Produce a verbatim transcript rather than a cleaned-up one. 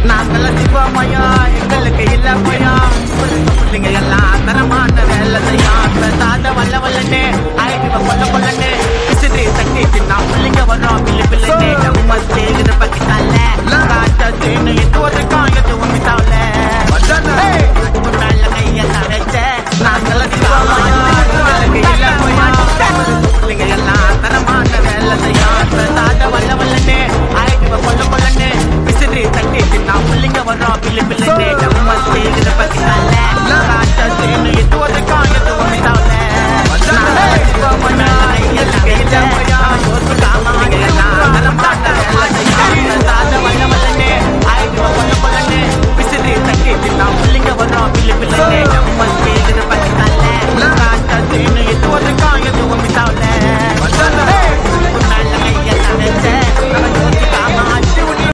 நாங்கெல்லாம் சிவமயா எங்களுக்கு இல்ல பயா பிள்ளைங்க எல்லாம் தரமான வேலை செய்யும் பேசாத வல்ல வல்லன்னு ஆயிடுவ கொல்ல கொல்லன்னு கிச்சடி தட்டி நான் பிள்ளைங்க வர்றோம்